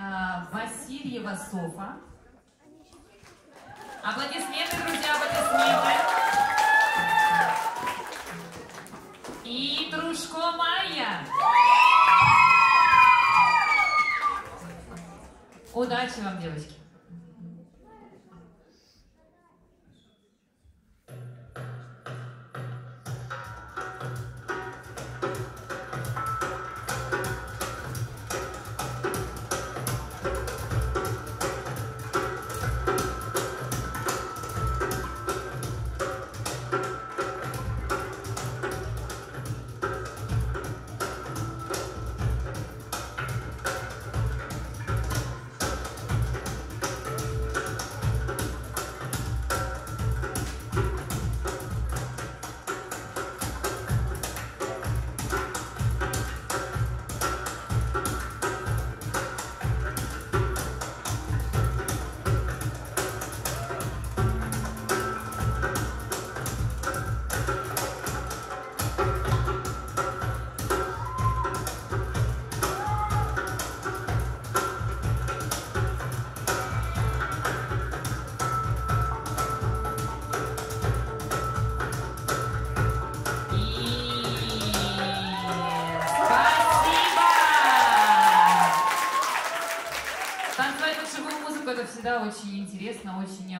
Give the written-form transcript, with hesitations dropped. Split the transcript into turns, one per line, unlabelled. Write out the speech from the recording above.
Васильева Софа. Аплодисменты, друзья, аплодисменты. И Дружко Майя. Удачи вам, девочки. Танцевать под живую музыку — это всегда очень интересно, очень